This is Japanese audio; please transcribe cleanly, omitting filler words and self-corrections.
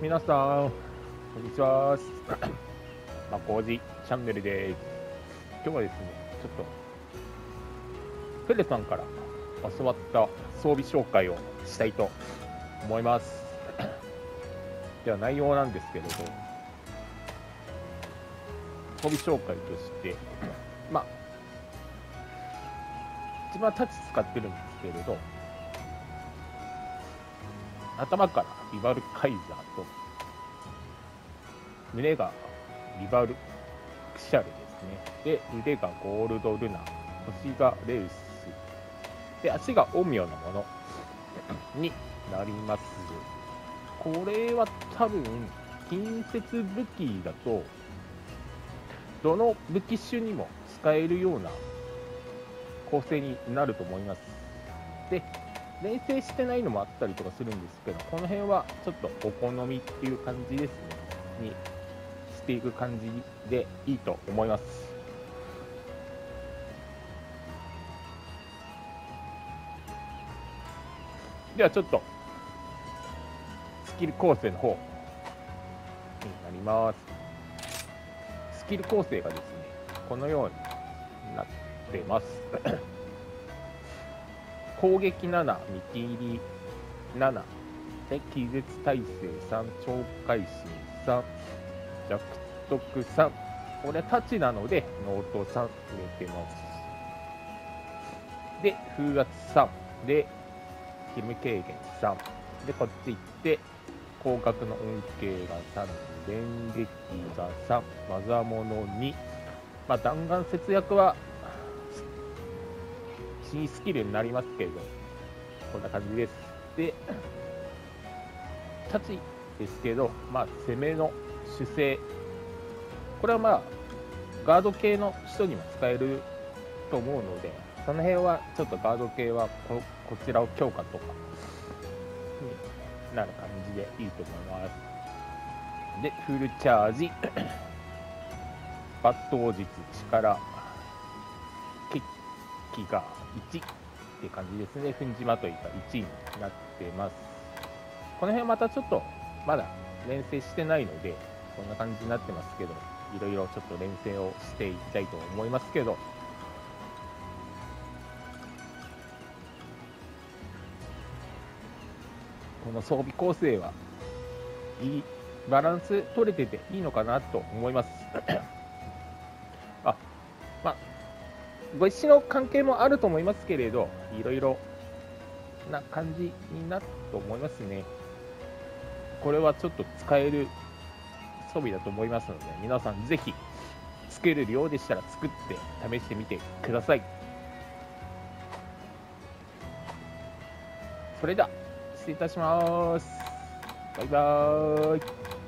皆さん、こんにちは。まこうじチャンネルです。今日はですね、ちょっと、フェレさんから教わった装備紹介をしたいと思います。では内容なんですけれど、装備紹介として、まあ、一番タッチ使ってるんですけれど、頭からリバルカイザーと、胸がリバルクシャルですね。で、腕がゴールドルナ、腰がレウス、で、足が陰陽のものになります。これは多分、近接武器だと、どの武器種にも使えるような構成になると思います。で、連成してないのもあったりとかするんですけど、この辺はちょっとお好みっていう感じですね。にしていく感じでいいと思います。ではちょっとスキル構成の方になります。スキル構成がですね、このようになってます。攻撃7、見切り7で気絶耐性3、超回心3、弱徳3。これタチなのでノート3入れてます。で、風圧3で義務軽減3で、こっち行って広角の恩恵が3、電撃が3、技物2、まあ、弾丸節約は新スキルになりますけれど、こんな感じです。で、タチですけど、まあ、攻めの主勢、これはまあ、ガード系の人にも使えると思うので、その辺はちょっとガード系はこちらを強化とかになる感じでいいと思います。で、フルチャージ、抜刀術、力、決起が1って感じですね。粉じまといが1になってます。この辺またちょっとまだ連成してないので、こんな感じになってますけど、いろいろちょっと連成をしていきたいと思いますけど、この装備構成はいいバランス取れてていいのかなと思います。あ、まあ、ご一緒の関係もあると思いますけれど、いろいろな感じになると思いますね。これはちょっと使える装備だと思いますので、皆さんぜひ作れるようでしたら作って試してみてください。それでは失礼いたします。バイバーイ。